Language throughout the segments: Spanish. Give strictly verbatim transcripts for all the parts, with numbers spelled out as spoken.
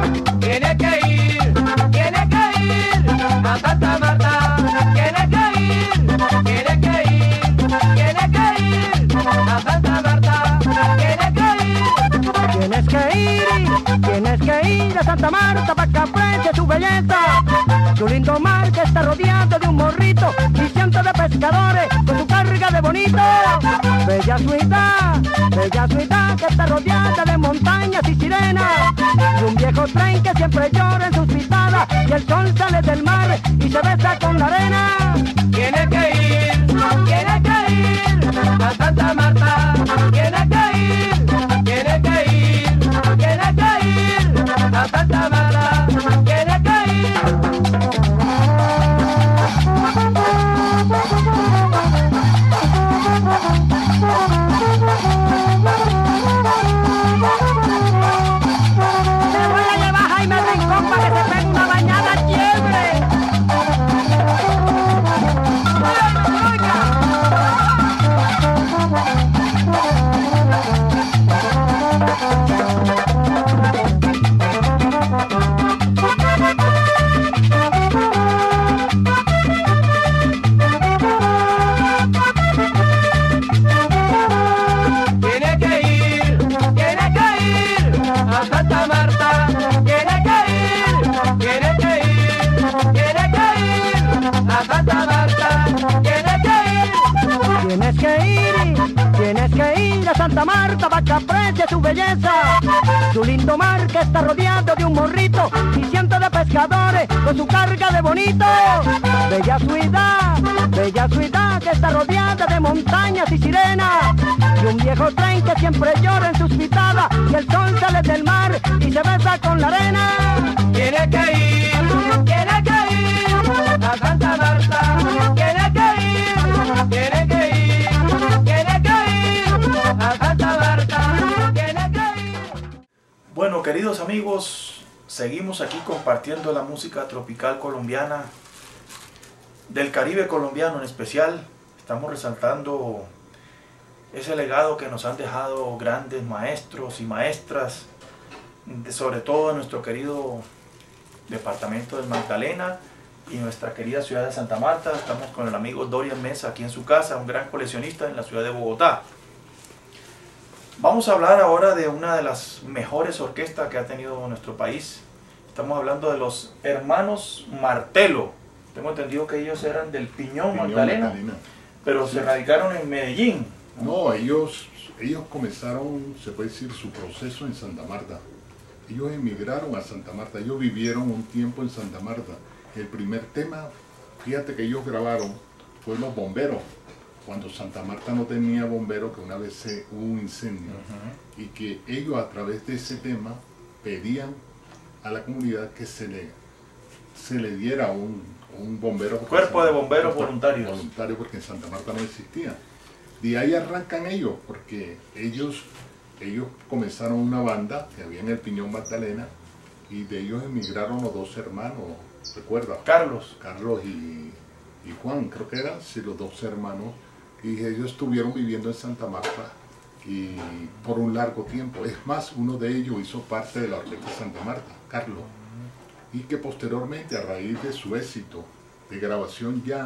tiene que ir, tiene que ir a Santa Marta, tiene que ir, tiene que ir, tiene que ir a Santa Marta, tiene que ir. Tienes que ir, tienes que ir a Santa Marta para que aprecie su belleza. Su lindo mar que está rodeado de un morrito y cientos de pescadores con su carga de bonito. Bella ciudad, bella ciudad que está rodeada de montañas y sirenas. Y un viejo tren que siempre llora en sus pisadas y el sol sale del mar y se besa con la arena. Tiene que ir, tiene que ir a Santa Marta, tiene que ir, tiene que ir, tiene que ir a Santa Marta, tiene que ir. Te voy a llevar a Jaime Rincón para que se pegue una bañada chévere. Tiene que ir, tiene que ir a Santa Marta, tiene que ir, tiene que ir, tiene que ir a Santa Marta, tiene que ir. Tienes que ir, tienes que ir a Santa Marta para que aprecie su belleza. Su lindo mar que está rodeado de un morrito y cientos de pescadores con su carga de bonito. Bella ciudad, bella ciudad que está rodeada de montañas y sirenas. Y un viejo tren que siempre llora en sus pitadas y el sol sale del mar y se besa con la arena. Tiene que ir, tiene que ir a Santa Marta, tiene que ir, tiene que ir, tiene que ir a Santa Marta, tiene que ir. Bueno, queridos amigos, seguimos aquí compartiendo la música tropical colombiana, del Caribe colombiano en especial. Estamos resaltando ese legado que nos han dejado grandes maestros y maestras, sobre todo en nuestro querido departamento del Magdalena y nuestra querida ciudad de Santa Marta. Estamos con el amigo Dorian Mesa aquí en su casa, un gran coleccionista en la ciudad de Bogotá. Vamos a hablar ahora de una de las mejores orquestas que ha tenido nuestro país. Estamos hablando de los hermanos Martelo. Tengo entendido que ellos eran del Piñón, Piñón Magdalena, Magdalena. pero se radicaron en Medellín. No, ellos, ellos comenzaron, se puede decir, su proceso en Santa Marta. Ellos emigraron a Santa Marta, ellos vivieron un tiempo en Santa Marta. El primer tema, fíjate que ellos grabaron, fue Los Bomberos. Cuando Santa Marta no tenía bomberos, que una vez se, hubo un incendio, uh-huh. y que ellos a través de ese tema pedían a la comunidad que se le, se le diera un, un bombero. Cuerpo de bomberos voluntarios. Voluntario, porque en Santa Marta no existía. De ahí arrancan ellos, porque ellos, ellos comenzaron una banda que había en el Piñón Magdalena, y de ellos emigraron los dos hermanos, ¿recuerdas? Carlos. Carlos y, y Juan, creo que eran, sí, los dos hermanos, y ellos estuvieron viviendo en Santa Marta y por un largo tiempo. Es más, uno de ellos hizo parte de la orquesta de Santa Marta, Carlos, y que posteriormente, a raíz de su éxito de grabación ya,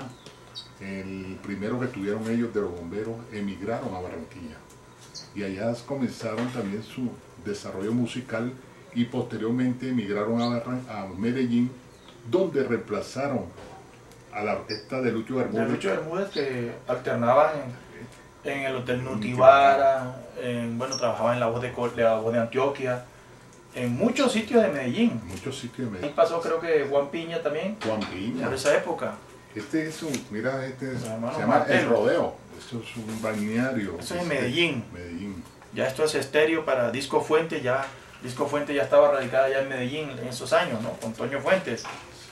el primero que tuvieron ellos de los bomberos, emigraron a Barranquilla. Y allá comenzaron también su desarrollo musical y posteriormente emigraron a, Barran a Medellín, donde reemplazaron a la orquesta de Lucho Bermúdez. De Lucho Bermúdez, que alternaban en, en el Hotel Nutibara, en, bueno, trabajaba en la voz de, la voz de Antioquia, en muchos sitios de Medellín. Muchos sitios de Medellín. Y pasó, creo que Juan Piña también. Juan Piña. Por esa época. Este es un, mira, este es, se llama Martelo. El Rodeo. Eso es un balneario. Eso es en Medellín. Medellín. Ya esto es estéreo para Disco Fuente, ya Disco Fuente ya estaba radicada ya en Medellín en esos años, ¿no? Con Toño Fuentes.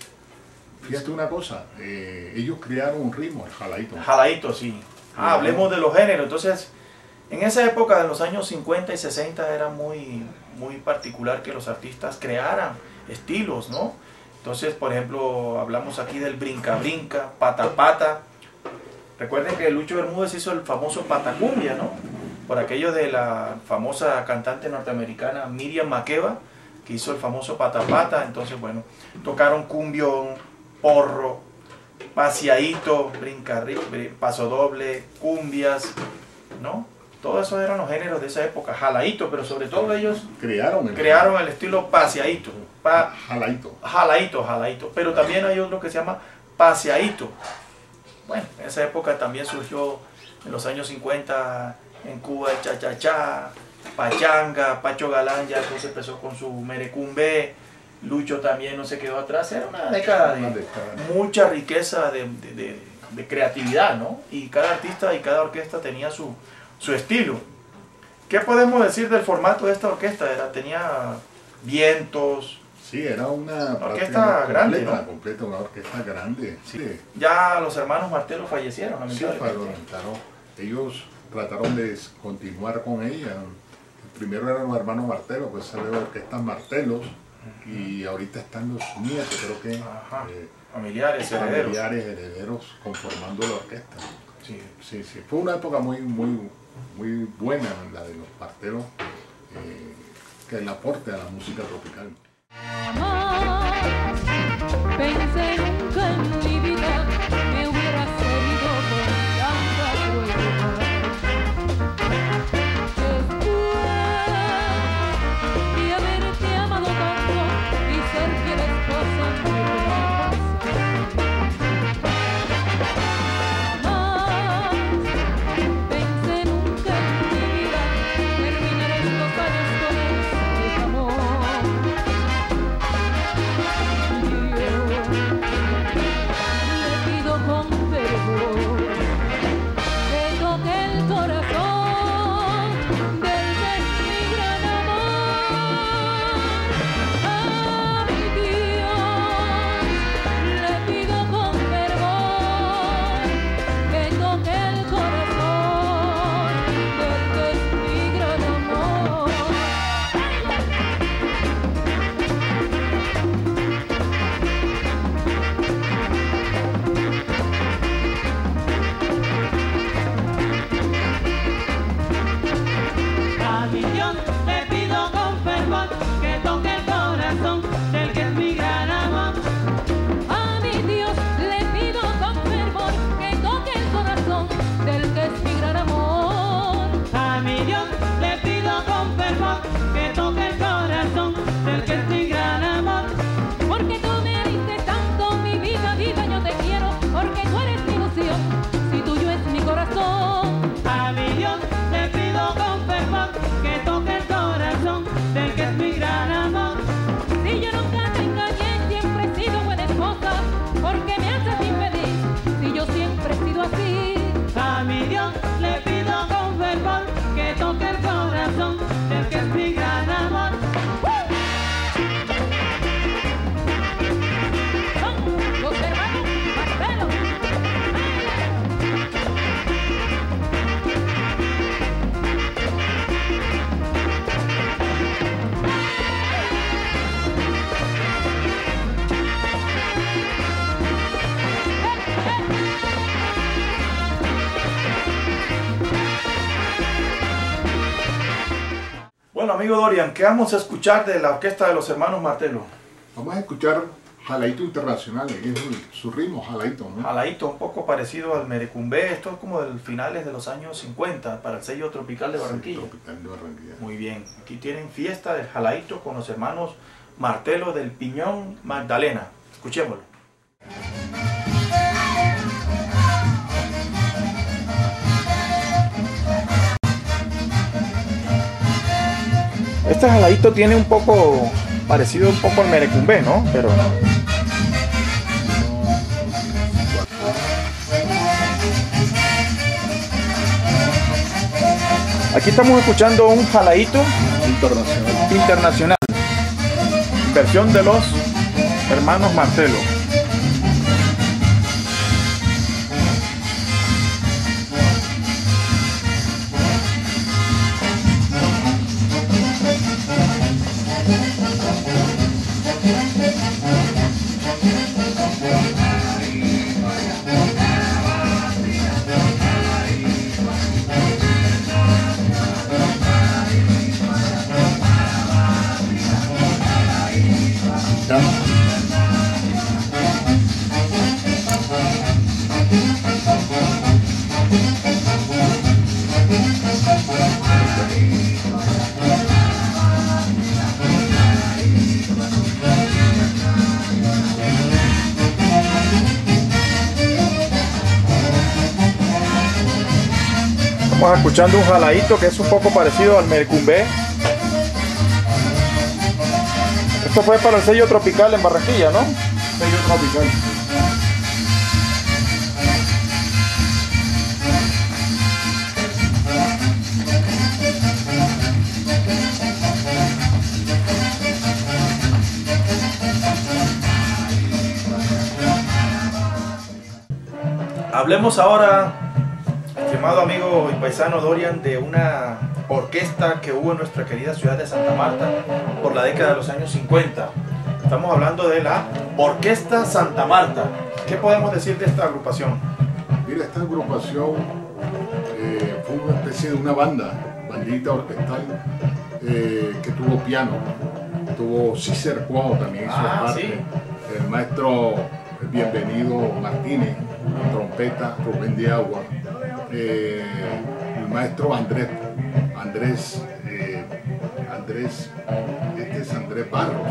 Fíjate una cosa, eh, ellos crearon un ritmo, el jalaíto. Jalaíto, sí. Ah, hablemos de los géneros. Entonces, en esa época, en los años cincuenta y sesenta, era muy, muy particular que los artistas crearan estilos, ¿no? Entonces, por ejemplo, hablamos aquí del brinca brinca, pata pata. Recuerden que Lucho Bermúdez hizo el famoso patacumbia, ¿no? Por aquello de la famosa cantante norteamericana Miriam Makeba, que hizo el famoso Pata Pata. Entonces, bueno, tocaron cumbión, porro, paseadito, brinca, paso doble, cumbias, ¿no? Todos esos eran los géneros de esa época, jaladito, pero sobre todo ellos crearon el, crearon el estilo paseadito, pa, jaladito. jaladito, jaladito, pero también hay otro que se llama paseadito. Bueno, en esa época también surgió en los años cincuenta en Cuba el cha-cha-cha, pachanga, Pacho Galán ya entonces empezó con su merecumbe, Lucho también no se quedó atrás. Era una década de Una década. mucha riqueza de, de, de, de creatividad, ¿no? Y cada artista y cada orquesta tenía su, su estilo. ¿Qué podemos decir del formato de esta orquesta? Era, tenía vientos. Sí, era una orquesta grande, completa, ¿no? completa, una orquesta grande. Sí, Ya los hermanos Martelo fallecieron, sí, lamentablemente. claro. Ellos trataron de continuar con ella. Primero eran los hermanos Martelo, pues salió orquestas Martelos, y ahorita están los nietos, creo que Ajá. eh, Familiares, herederos. familiares, herederos, conformando la orquesta. Sí. Sí, sí, fue una época muy, muy, muy buena la de los Martelos, eh, que el aporte a la música tropical. Jamás pensé nunca en mi vida me hubieras herido con tanta crueldad. Después de haberte amado tanto y ser fiel esposa me jamás pensé nunca en mi vida terminar estos años con este amor. Le pido con fervor que toque el corazón del que es mi gran amor. A mi Dios le pido con fervor que toque el corazón del que es mi gran amor. A mi Dios le pido con fervor que toque el corazón del que es mi gran amor. A mi Dios le pido con fervor que toque el corazón del que es mi gran amor. A mi Dios le pido con fervor que toque el corazón del que es mi gran amor. Porque tú me diste tanto, mi vida, vida, yo te quiero, porque tú eres mi ilusión, si tuyo es mi corazón. A mi Dios le pido con fervor que toque el corazón del que es mi gran amor. Si yo nunca te engañé, siempre he sido buena esposa, porque me haces infeliz, si yo siempre he sido así. A mi Dios le pido con fervor que toque el corazón del que es mi gran amor. Son los hermanos Martelo. Bueno, amigo Dorian, ¿qué vamos a escuchar de la orquesta de los hermanos Martelo? Vamos a escuchar Jaladito Internacional, que es el- su ritmo, Jaladito, ¿no? Jaladito, un poco parecido al merecumbe. Esto es como de finales de los años cincuenta para el sello tropical de Barranquilla. Sí, tropical de Barranquilla. Muy bien, aquí tienen fiesta del Jaladito con los hermanos Martelo del Piñón Magdalena. Escuchémoslo. Este jaladito tiene un poco parecido un poco al merecumbe, ¿no? Pero aquí estamos escuchando un jaladito Internacional. internacional, versión de los hermanos Martelo. Estamos escuchando un jaladito que es un poco parecido al mercumbé. Esto fue para el sello tropical en Barranquilla, ¿no? Sello tropical. Hablemos ahora, estimado amigo y paisano Dorian, de una orquesta que hubo en nuestra querida ciudad de Santa Marta por la década de los años cincuenta. Estamos hablando de la Orquesta Santa Marta. ¿Qué podemos decir de esta agrupación? Mira, esta agrupación eh, fue una especie de una banda, bandita orquestal, eh, que tuvo piano, tuvo Cícer Cuau también hizo Ah, parte, sí. el maestro Bienvenido Martínez, trompeta, Rubén de Agua, eh, el maestro Andrés, Andrés, eh, Andrés, este es Andrés Barros,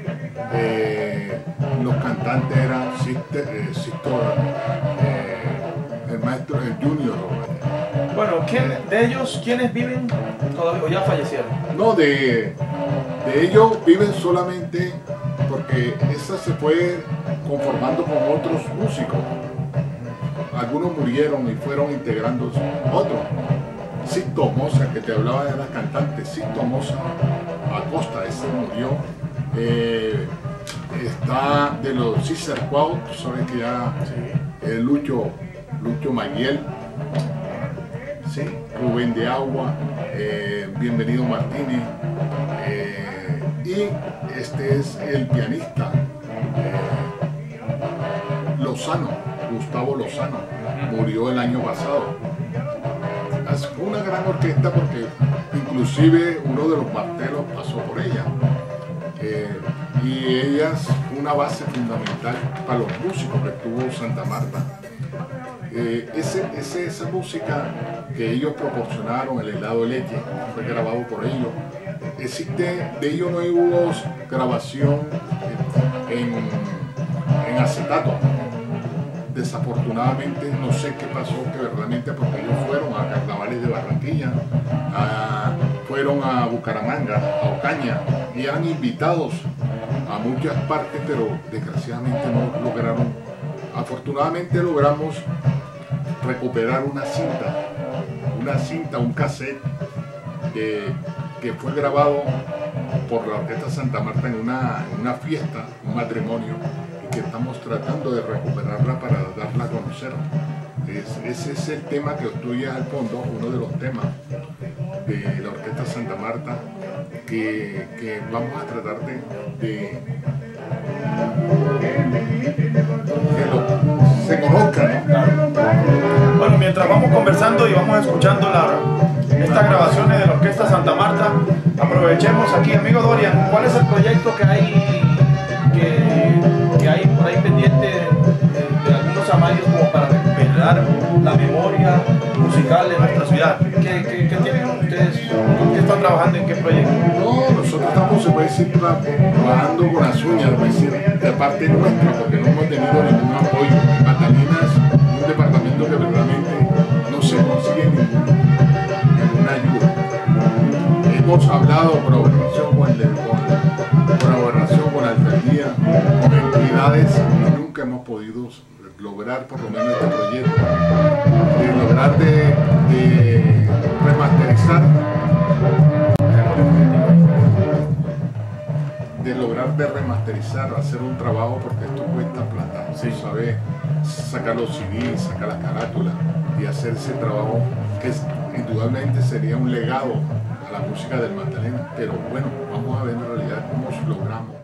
eh, los cantantes eran Sisto, eh, Sisto eh, el maestro, el Junior. Bueno, ¿quién, de ellos, ¿quiénes viven todavía o ya fallecieron? No, de, de ellos viven solamente porque esa se fue conformando con otros músicos. Algunos murieron y fueron integrándose otros. Sisto Moza, que te hablaba de la cantante, Sisto Moza Acosta, ese murió. Eh, está de los Cícer Cuau, tú sabes que ya eh, Lucho, Lucho Maguiel, ¿sí? Rubén de Agua, eh, Bienvenido Martínez, eh, y este es el pianista eh, Lozano, Gustavo Lozano, murió el año pasado. Fue una gran orquesta porque inclusive uno de los martelos pasó por ella. Eh, y ella es una base fundamental para los músicos que tuvo Santa Marta. Eh, ese, ese, esa música que ellos proporcionaron, el helado de leche, fue grabado por ellos. Existe, de ellos no hubo grabación en, en acetato. Desafortunadamente, no sé qué pasó, que verdaderamente porque ellos fueron a carnavales de Barranquilla, a, fueron a Bucaramanga, a Ocaña, y eran invitados a muchas partes, pero desgraciadamente no lograron. Afortunadamente logramos recuperar una cinta, una cinta, un cassette que, que fue grabado por la Orquesta Santa Marta en una, en una fiesta, un matrimonio, y que estamos tratando de recuperarla para darla a conocer. Es, ese es el tema que obstruye al fondo, uno de los temas de la Orquesta Santa Marta, que, que vamos a tratar de, de que lo, se conozca, ¿no? Bueno, mientras vamos conversando y vamos escuchando la, estas grabaciones de la Orquesta Santa Marta, aprovechemos aquí, amigo Dorian, ¿cuál es el proyecto que hay, que, que hay por ahí pendiente de, de algunos amarios como para recuperar la memoria musical de nuestra ciudad? ¿Qué, qué, qué tienen ustedes? ¿Con qué están trabajando? ¿En qué proyecto? No, nosotros estamos, se puede decir, trabajando con las uñas, es decir, de parte nuestra, porque no hemos tenido ningún apoyo. Magdalena es un departamento que verdaderamente no se consigue ningún, ninguna ayuda. Hemos hablado con colaboración con, el, con colaboración con la alcaldía, con entidades, y nunca hemos podido lograr por lo menos este proyecto, de lograr de, de remasterizar, de lograr de remasterizar, hacer un trabajo, porque esto cuesta plata, sí. ¿Sabes? Sacar los C Ds, sacar las carátulas y hacer ese trabajo que es, indudablemente sería un legado a la música del Magdalena, pero bueno, vamos a ver en realidad cómo logramos.